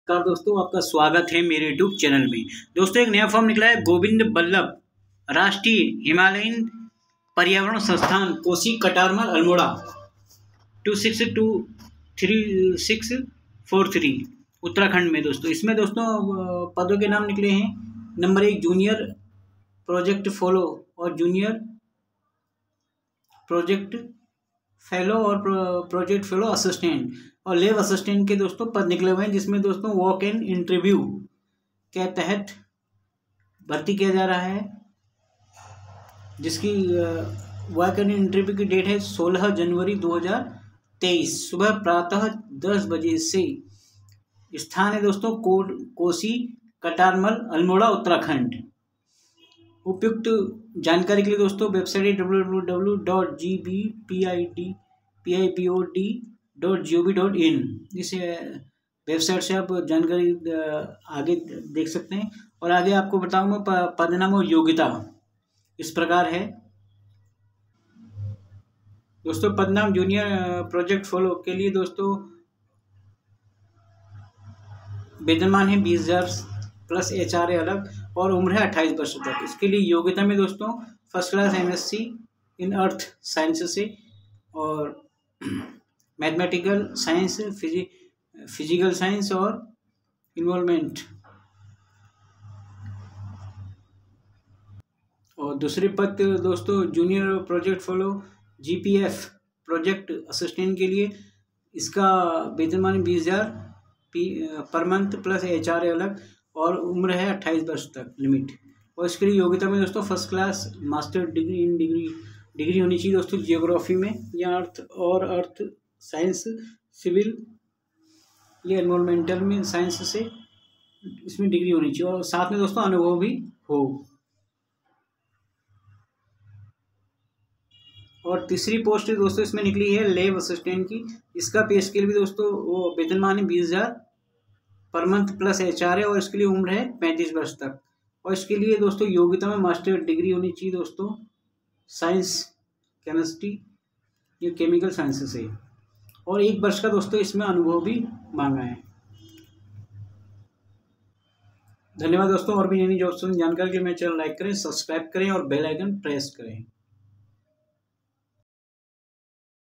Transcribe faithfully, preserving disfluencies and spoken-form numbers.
नमस्कार दोस्तों, आपका स्वागत है मेरे यूट्यूब चैनल में। दोस्तों, एक नया फॉर्म निकला है। गोविंद बल्लभ राष्ट्रीय हिमालयन पर्यावरण संस्थान, Kosi Katarmal Almora, two six two three six four three Uttarakhand में। दोस्तों, इसमें दोस्तों पदों के नाम निकले हैं। नंबर एक, जूनियर प्रोजेक्ट फॉलो और जूनियर प्रोजेक्ट फेलो और प्रोजेक्ट फेलो असिस्टेंट और लेब असिस्टेंट के दोस्तों पद निकले हुए हैं, जिसमें दोस्तों वॉक इन इंटरव्यू के तहत भर्ती किया जा रहा है, जिसकी वॉक इन इंटरव्यू की डेट है सोलह जनवरी दो हज़ार तेईस, सुबह प्रातः दस बजे से। स्थान है दोस्तों कोट कोसी कटारमल अल्मोड़ा उत्तराखंड। उपयुक्त जानकारी के लिए दोस्तों वेबसाइट है W W W dot G B P I D P I P O D dot G O V dot in. इस वेबसाइट से आप जानकारी आगे देख सकते हैं। और आगे आपको बताऊंगा पदनाम और योग्यता इस प्रकार है दोस्तों। पदनाम जूनियर प्रोजेक्ट फॉलो के लिए दोस्तों वेतनमान है बीस हजार प्लस एच आर ए अलग, और उम्र है अट्ठाईस वर्ष तक। इसके लिए योग्यता में दोस्तों first class M S C in earth science से और mathematical science, physi physical science और इन्वॉल्वमेंट। और दूसरे पद दोस्तों junior project follow G P F project assistant के लिए इसका वेतनमान बीस हजार per month plus H R A अलग, और उम्र है अट्ठाईस वर्ष तक लिमिट। और इसके लिए योग्यता में दोस्तों first class master degree in degree degree होनी चाहिए दोस्तों जियोग्राफी में या अर्थ और अर्थ साइंस, सिविल या एनवायरमेंटल में साइंस से इसमें डिग्री होनी चाहिए, और साथ में दोस्तों अनुभव भी हो। और तीसरी पोस्ट दोस्तों इसमें निकली है लेब असिस्टेंट की। इसका पे स्केल भी दोस्तों वो वेतनमान है बीस हजार per month plus H are है, और इसके लिए उम्र है पैंतीस वर्ष तक। और इसके लिए दोस्तों योग्यता में मास्टर डिग्री होनी चाहिए दोस्तों साइंस, केमिस्ट्री या केमिकल साइंस से, और एक वर्ष का दोस्तों इसमें अनुभव भी मांगा है। धन्यवाद दोस्तों। और भी नई जॉब्स जानकारी के लिए मेरे चैनल लाइक करें, सब्सक्राइब करें और बेल आइकन प्रेस करें।